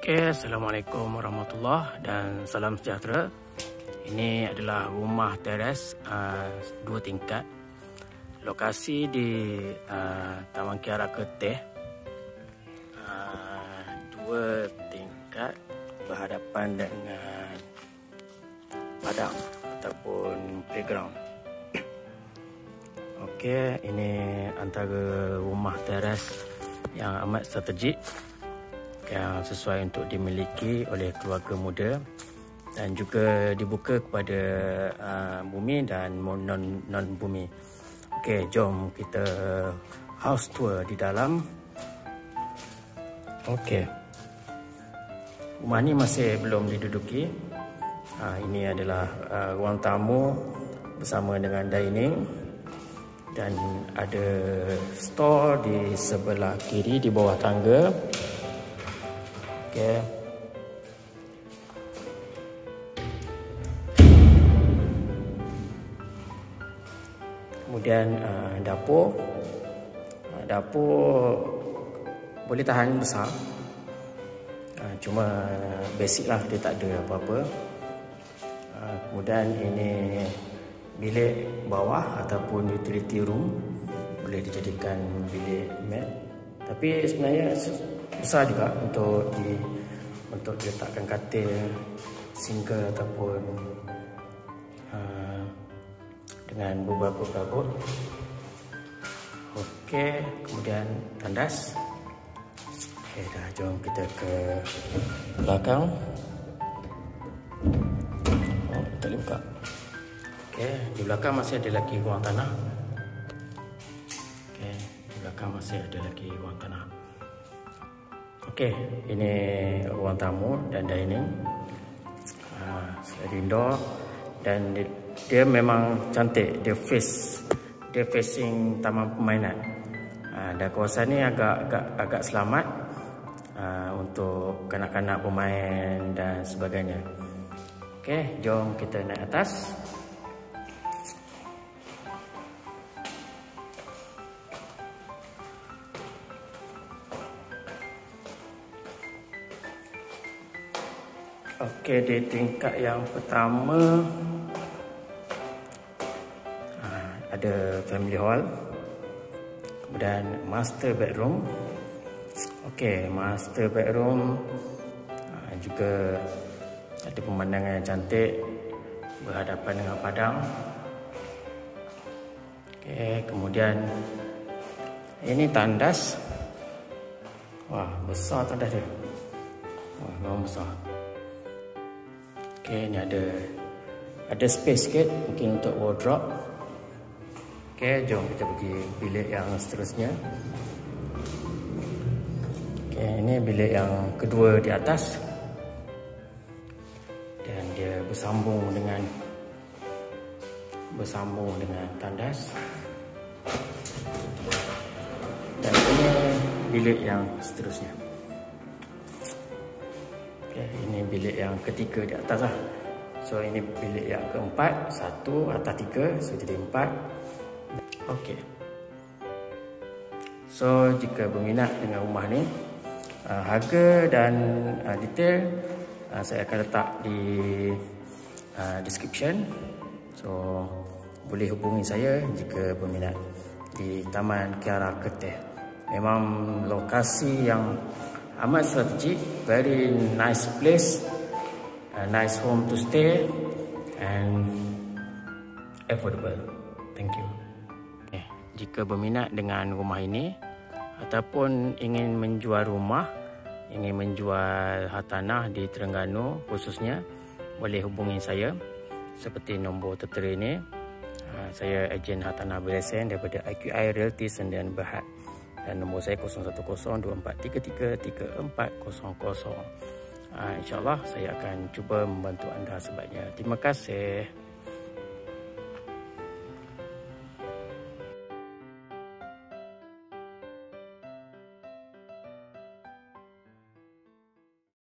Okey, Assalamualaikum warahmatullahi dan salam sejahtera. Ini adalah rumah teres 2 tingkat. Lokasi di Taman Kiara Keteh. 2 tingkat berhadapan dengan padang ataupun playground. Okey, ini antara rumah teres yang amat strategik yang sesuai untuk dimiliki oleh keluarga muda dan juga dibuka kepada bumi dan non bumi. Okey, jom kita house tour di dalam. Okey, rumah ni masih belum diduduki. Ini adalah ruang tamu bersama dengan dining dan ada store di sebelah kiri di bawah tangga. Okay. Kemudian dapur boleh tahan besar, cuma basic lah, dia tak ada apa-apa. Kemudian ini bilik bawah ataupun utility room, boleh dijadikan bilik mat, tapi sebenarnya besar juga untuk diletakkan katil single ataupun dengan beberapa perabot. Okey, kemudian tandas. Okey, dah, jom kita ke belakang. Tak boleh buka. Okey, di belakang masih ada lagi ruang tanah. Okey, di belakang masih ada lagi ruang tanah. Okey, ini ruang tamu dan dining. Sliding door, dan dia memang cantik. Dia facing taman permainan. Dan kawasan ni agak selamat untuk kanak-kanak bermain dan sebagainya. Okey, jom kita naik atas. Okey, di tingkat yang pertama ada family hall, kemudian master bedroom. Okey, master bedroom juga ada pemandangan yang cantik berhadapan dengan padang. Okey, kemudian ini tandas. Wah, besar tandas dia. Wah, memang besar. Okey, ni ada space sikit mungkin untuk wardrobe. Okey, jom kita pergi bilik yang seterusnya. Okey, ini bilik yang kedua di atas. Dan dia bersambung dengan tandas. Dan ini bilik yang seterusnya. Okay, ini bilik yang ketiga di atas lah. So ini bilik yang keempat. 1 atas 3, so jadi 4. Okey. So jika berminat dengan rumah ni, harga dan detail saya akan letak di description. So boleh hubungi saya jika berminat di Taman Kiara Keteh. Memang lokasi yang amat strategik, very nice place, a nice home to stay and affordable. Thank you. Okay. Jika berminat dengan rumah ini ataupun ingin menjual rumah, ingin menjual hartanah di Terengganu khususnya, boleh hubungi saya seperti nombor tertera ini. Saya ejen hartanah berlesen daripada IQI Realty Sdn Bhd. Dan nombor saya 010243334400. InsyaAllah saya akan cuba membantu anda sebaiknya. Terima kasih.